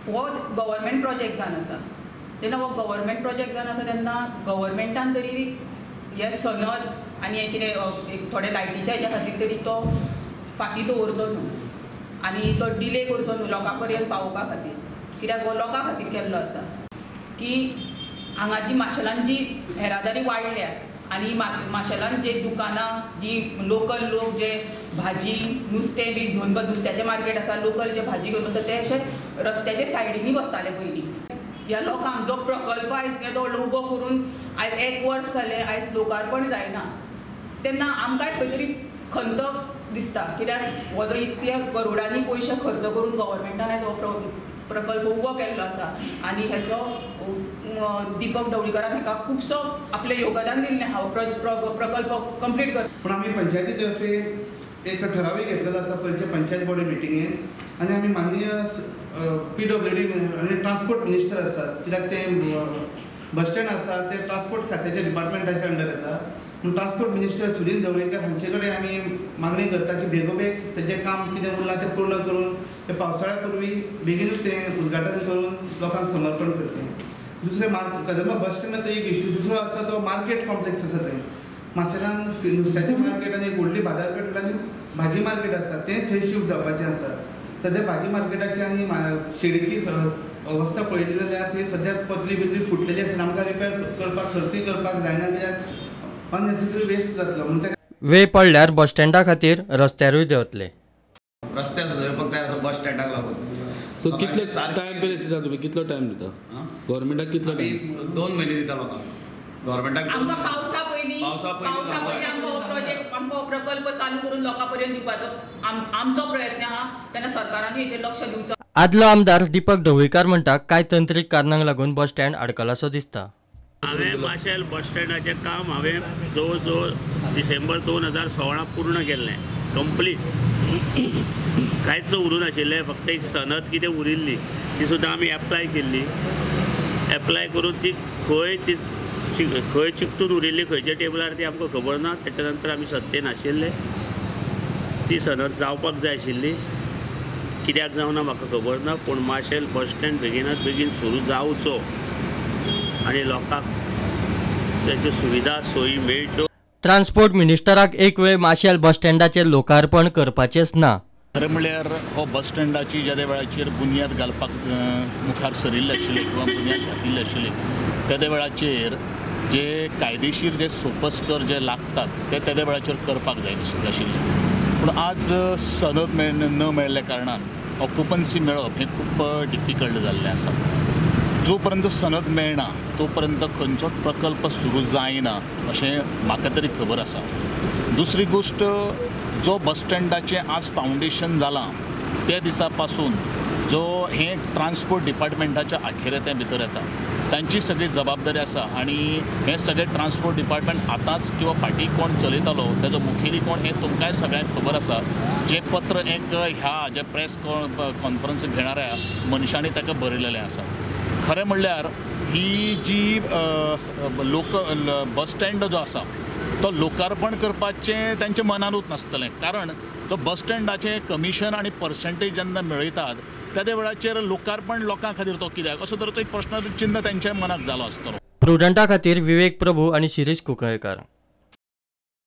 हो government project जावन आसा जेन्ना हो गव्हर्मेंट प्रोजेक्ट जावन आसा तेन्ना गव्हर्मेंटान तरी हे सनद आनी हे कितें थोडे लायटीच्या हेच्या खातीर तरी तो फाटीं दवरचो न्हू आनी तो डिले करचो न्हू लोकां पर्यंत पावोवपा खातीर कित्याक हो लोकां खातीर केल्लो आसा की हांगा जी माशेलान जी येरादारी वाडल्या आनी माशेलान जे दुकानां जी लोकल लोक जे भाजी नुस्तें बी घेवन नुस्त्याचें मार्केट आसा लोकल जे भाजी घेवन बसता ते अशे रस्त्याचे सायडीनी बसताले पयलीं ह्या लोकांक जो प्रकल्प आयज येदो व्हडलो उबो करून आयज 1 वर्स जालें आयज लोकार्पण जायना तेन्ना आमकांय खंय तरी खंत दिसता कित्याक हो जो इतले करोडांनी पयशे खर्च करून गव्हर्मेंटान आयज हो प्रकल्प उबो केल्लो आसा आनी हेचो दीपक ढवळीकरान हेका खुबसो आपलें योगदान दिल्लें हा प्रकल्प कंप्लीट कर पूण आमी पंचायती तर्फे एक ठराव घेतलेलो आसा पयलींचे पंचायत बॉडी मिटिंगेन आनी आमी माननीय PWD आनी ट्रान्सपोर्ट मिनिस्टर आसात कित्याक ते बस स्टँड आसा ते ट्रान्सपोर्ट खात्याच्या डिपार्टमेंटाच्या अंडर येता पूण ट्रान्सपोर्ट मिनिस्टर सुनील ढवळीकर हांचे कडेन आमी मागणी करता की बेगोबेग तेजें काम कितें उरलां तें पूर्ण करून ते पावसाळ्या पूर्वी बेगीनूच तें उद्घाटन करून लोकांक समर्पण करचें दुसरें कदंबा बस स्टँडाचो एक इश्यू दुसरो आसा तो मार्केट कॉम्प्लेक्स आसा थंय माशेलान नुस्त्याचें मार्केट आनी व्हडली बाजारपेठ आनी भाजी मार्केट आसा तें थंय शिफ्ट जावपाचें आसा सद्या भाजी मार्केटाची आनी शेडीची अवस्था पळयली जाल्यार थंय सद्या पत्री बित्री फुटलेली आसा आमकां रिपेर करपाक खर्ची करपाक जायना कित्याक अननेसेसरी वेस्ट जातलो म्हणून वेळ पडल्यार बस स्टँडा खातीर रस्त्यारूय देंवतले रस्त्यार सुदारपाक तयार आसा बस स्टँडाक लागून सो कितलो टायम पीरियड दिता तुमी कितलो टायम दिता गव्हर्मेंटाक कितलो टायम 2 म्हयने दिता लोकांक गव्हर्मेंटाक आमकां पावसा पयलीं आमकां हो प्रोजेक्ट आमकां हो प्रकल्प चालू करून लोकां पर्यंत दिवपाचो आमचो प्रयत्न आहा तेन्ना सरकारानूय हेचेर लक्ष दिवचो आदलो आमदार दीपक ढवळीकर म्हणटा कांय तंत्रीक कारणांक लागून बस स्टँड आडकलासो दिसता हांवें माशेल बस स्टँडाचें काम हांवें जवळ जवळ डिसेंबर 2016 पूर्ण केल्लें कंप्लीट कांयच उरूं नाशिल्लें फक्त एक सनद कितें उरिल्ली ती सुद्दां आमी एप्लाय केल्ली एप्लाय करून ती खंय चिकटून उरिल्ली खंयच्या टेबलार ती आमकां खबर ना तेच्या नंतर आमी सत्तेन आशिल्ले ती सनद जावपाक जाय आशिल्ली कित्याक जावना म्हाका खबर ना पूण माशेल बस स्टँड बेगीनात बेगीन सुरू जावचो आनी लोकांक तेच्यो सुविधा सोयी मेळच्यो ट्रान्सपोर्ट मिनिस्टराक एक वेळ माशेल बस स्टँडाचें लोकार्पण करपाचेंच ना खरें म्हणल्यार हो बस स्टँडाची ज्या वेळाचेर बुन्याद घालपाक मुखार सरिल्ले आशिल्ले किंवा बुन्याद घातिल्ले आशिल्ले त्या वेळाचेर जे कायदेशीर जे सोपस्कर जे लागतात ते त्या वेळाचेर करपाक जाय आशिल्ले पूण आज सनद न मेळिल्ल्या कारणान ऑक्युपन्सी मेळप हें खूब डिफिकल्ट जाल्लें आसा जो पर्यंत सनद मेळना तो पर्यंत खंयचोच प्रकल्प सुरू जायना अशें म्हाका तरी खबर आसा दुसरी गोश्ट जो बस स्टँडाचें आज फावंडेशन जालां त्या दिसा पासून जो हें ट्रान्सपोर्ट डिपार्टमेंटाच्या आखेरेत्या भितर येता तांची सगळी जबाबदारी आसा आनी हें सगळें ट्रान्सपोर्ट डिपार्टमेंट आतांच किंवा फाटीं कोण चलयतालो तेजो मुखेली कोण हें तुमकांय सगळ्यांक खबर आसा जें पत्र एक ह्या जे प्रेस कॉन्फरन्स घेणाऱ्या मनशांनी ताका बरयलेलें आसा खरें म्हणल्यार ही जी बस स्टँड जो आसा तो लोकार्पण करपाचें तांच्या मनानूच नासतलें कारण तो बस स्टँडाचें कमिशन आनी पर्संटेज जेन्ना मेळयतात त्या वेळाचेर लोकार्पण लोकां खातीर तो कित्याक असो तरेचो एक प्रश्न चिन्ह तांच्या मनाक जालो आसतलो प्रुडंटा खातीर विवेक प्रभू आनी शिरीष कुंकळयकार.